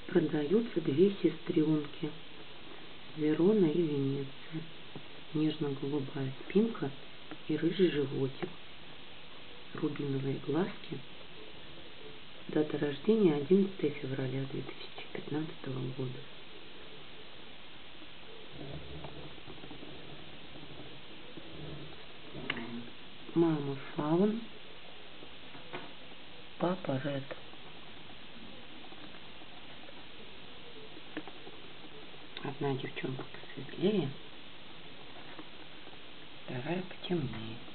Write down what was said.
Продаются две сестренки, Верона и Венеция. Нежно-голубая спинка и рыжий животик. Рубиновые глазки. Дата рождения 11 февраля 2015 года. Мама фаун, папа ред. Одна девчонка посветлее, вторая потемнее.